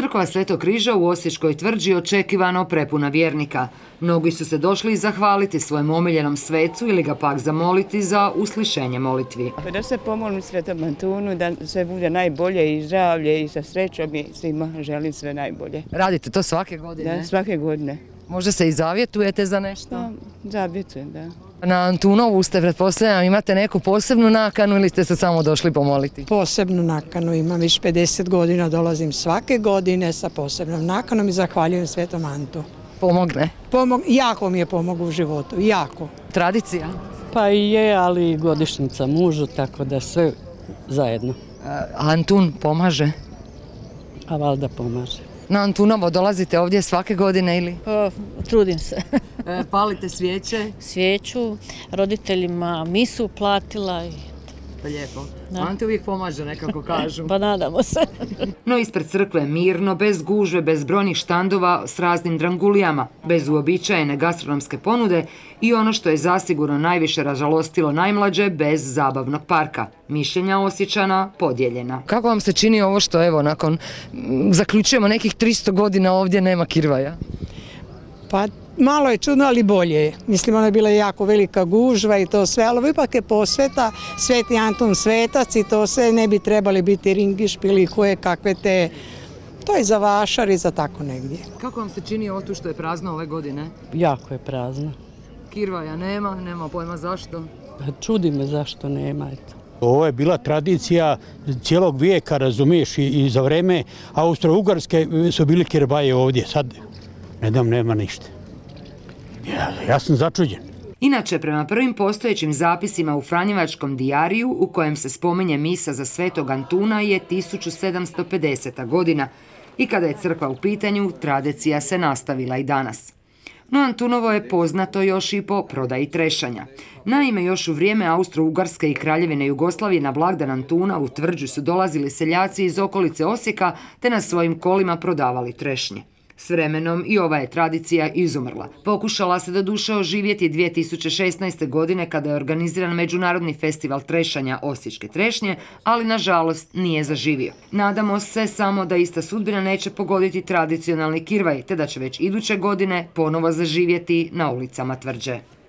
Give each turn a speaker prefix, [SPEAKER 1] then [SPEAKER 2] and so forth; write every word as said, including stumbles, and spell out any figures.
[SPEAKER 1] Crkva Svetog križa u Osječkoj tvrđi očekivano prepuna vjernika. Mnogi su se došli zahvaliti svojem omiljenom svecu ili ga pak zamoliti za uslišenje molitvi.
[SPEAKER 2] Da se pomolim Svetom Antunu, da sve bude najbolje i zdravlje i sa srećom i svima želim sve najbolje.
[SPEAKER 1] Radite to svake godine?
[SPEAKER 2] Da, svake godine.
[SPEAKER 1] Možda se i zavjetujete za nešto?
[SPEAKER 2] Pa, zavjetujem, da.
[SPEAKER 1] Na Antunovu ste, pretpostavljam, imate neku posebnu nakanu ili ste se samo došli pomoliti?
[SPEAKER 3] Posebnu nakanu imam, već pedeset godina dolazim svake godine sa posebnom nakanom i zahvaljujem Svetom Antu.
[SPEAKER 1] Pomogne?
[SPEAKER 3] Pomog, jako mi je pomogao u životu, jako.
[SPEAKER 1] Tradicija?
[SPEAKER 4] Pa i je, ali i godišnjica mužu, tako da sve zajedno.
[SPEAKER 1] A Antun pomaže?
[SPEAKER 4] A valjda pomaže.
[SPEAKER 1] Na Antunovo dolazite ovdje svake godine ili?
[SPEAKER 5] O, trudim se.
[SPEAKER 1] E, palite svijeće?
[SPEAKER 5] Svijeću, roditeljima misu platila. I...
[SPEAKER 1] Pa lijepo. Ante uvijek pomaže, nekako kažu.
[SPEAKER 5] Pa nadamo se.
[SPEAKER 1] No ispred crkve mirno, bez gužve, bez brojnih štandova s raznim drangulijama, bez uobičajene gastronomske ponude i ono što je zasigurno najviše ražalostilo najmlađe, bez zabavnog parka. Mišljenja Osječana podijeljena. Kako vam se čini ovo što evo nakon, zaključujemo nekih tristo godina ovdje nema kirvaja?
[SPEAKER 3] Pa malo je čudno, ali bolje je. Mislim, ona je bila jako velika gužva i to sve, ali ipak je posveta, Sveti Antun svetac i to sve ne bi trebali biti ringišpili koje kakve te, to je za vašar i za tako negdje.
[SPEAKER 1] Kako vam se čini ovo tu što je prazno ove godine?
[SPEAKER 4] Jako je prazno.
[SPEAKER 1] Kirvaja nema, nema pojma zašto.
[SPEAKER 4] Čudi me zašto nema, eto.
[SPEAKER 6] Ovo je bila tradicija cijelog vijeka, razumiješ, i za vreme Austro-Ugarske su bili kirvaje ovdje, sad ne dam, nema ništa. Ja, ja sam začuđen.
[SPEAKER 1] Inače, prema prvim postojećim zapisima u Franjevačkom dijariju, u kojem se spominje misa za Svetog Antuna, je tisuću sedamsto pedeseta godina i kada je crkva u pitanju, tradicija se nastavila i danas. No Antunovo je poznato još i po prodaji trešanja. Naime, još u vrijeme Austro-Ugarske i Kraljevine Jugoslavije na blagdan Antuna u tvrđu su dolazili seljaci iz okolice Osijeka te na svojim kolima prodavali trešnje. S vremenom i ova je tradicija izumrla. Pokušala se doduše oživjeti dvije tisuće šesnaeste. godine kada je organiziran Međunarodni festival trešanja Osječke trešnje, ali nažalost nije zaživio. Nadamo se samo da ista sudbina neće pogoditi tradicionalni kirvaj, te da će već iduće godine ponovo zaživjeti na ulicama tvrđe.